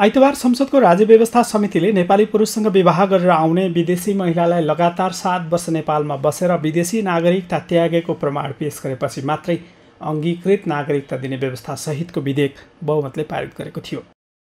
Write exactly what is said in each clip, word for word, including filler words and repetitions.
आइतबार संसदको राज्य व्यवस्था समितिले नेपाली पुरुषसँग विवाह गरेर आउने विदेशी महिलालाई लगातार सात वर्ष नेपालमा बसेर विदेशी नागरिकता त्यागेको प्रमाण पेश गरेपछि मात्रै अङ्गीकृत नागरिकता दिने व्यवस्था सहितको विधेयक बहुमतले पारित गरेको थियो।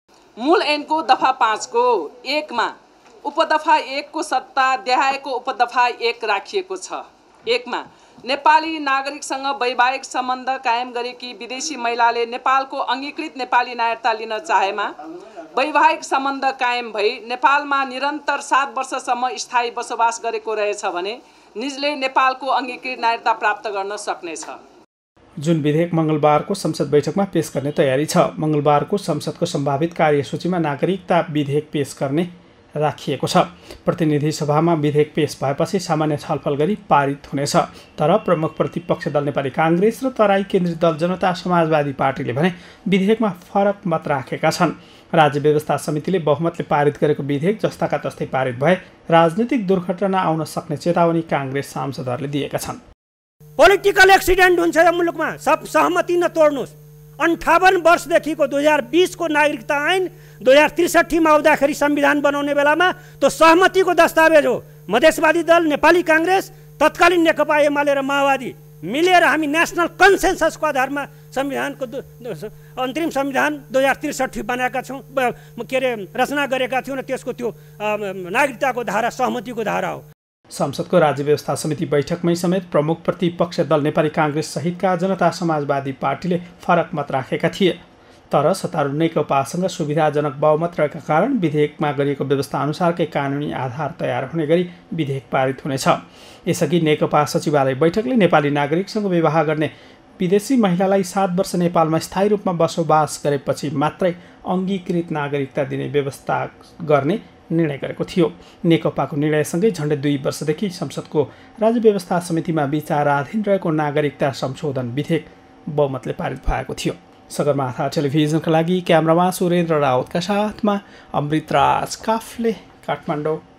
मूल ऐनको दफा पाँचको एकमा उपदफा एकको सट्टा देहायको उपदफा एक राखिएको छ। एकमा नेपाली नागरिकसँग वैवाहिक सम्बन्ध कायम गरेकी विदेशी महिलाले नेपालको अङ्गीकृत नेपाली नागरिकता लिन चाहेमा वैवाहिक सम्बन्ध कायम भई नेपालमा निरन्तर सात वर्षसम्म स्थायी बसोबास गरेको रहेछ भने निजले नेपालको अङ्गीकृत नागरिकता प्राप्त गर्न सक्नेछ। जुन विधेयक मङ्गलबारको संसद बैठकमा पेश गर्ने तयारी छ। मङ्गलबारको संसदको सम्भावित कार्यसूचीमा नागरिकता विधेयक पेश गर्ने राखिएको छ। प्रतिनिधि सभामा विधेयक पेश भएपछि सामान्य छलफल गरी पारित हुनेछ। तर प्रमुख प्रतिपक्ष दल नेपाली काङ्ग्रेस र तराई केन्द्रित दल जनता समाजवादी पार्टीले भने विधेयकमा फरक मत राखेका छन्। राज्य व्यवस्था समितिले बहुमतले पारित गरेको विधेयक जस्ताका तस्तै पारित भए राजनीतिक दुर्घटना आउन सक्ने चेतावनी काङ्ग्रेस सांसदहरूले दिएका छन्। पोलिटिकल एक्सिडेन्ट हुन्छ यो मुलुकमा, सब सहमति नतोड्नुहोस्। अन्ठावन वर्षदेखिको दुई हजार बिसको नागरिकता ऐन दुई हजार त्रिसठीमा आउँदाखेरि संविधान बनाउने बेलामा त्यो सहमतिको दस्तावेज हो। मधेसवादी दल, नेपाली काङ्ग्रेस, तत्कालीन नेकपा एमाले र माओवादी मिलेर हामी नेसनल कन्सेन्ससको आधारमा संविधानको अन्तरिम संविधान दुई हजार त्रिसठी बनाएका छौँ, के अरे रचना गरेका थियौँ र त्यसको त्यो नागरिकताको धारा सहमतिको धारा हो। संसदको राज्य व्यवस्था समिति बैठकमै समेत प्रमुख प्रतिपक्ष दल नेपाली काङ्ग्रेस सहितका जनता समाजवादी पार्टीले फरक मत राखेका थिए। तर सत्तारूढ नेकपासँग सुविधाजनक बहुमत रहेका कारण विधेयकमा गरिएको व्यवस्था अनुसारकै कानुनी आधार तयार हुने गरी विधेयक पारित हुनेछ। यसअघि नेकपा सचिवालय बैठकले नेपाली नागरिकसँग विवाह गर्ने विदेशी महिलालाई सात वर्ष नेपालमा स्थायी रूपमा बसोबास गरेपछि मात्रै अङ्गीकृत नागरिकता दिने व्यवस्था गर्ने निर्णय गरेको थियो। नेकपाको निर्णयसँगै झन्डै दुई वर्षदेखि संसदको राज्य व्यवस्था समितिमा विचाराधीन रहेको नागरिकता संशोधन विधेयक बहुमतले पारित भएको थियो। सगरमाथा टेलिभिजनका लागि क्यामरामा सुरेन्द्र राउतका साथमा अमृतराज काफले, काठमाडौँ।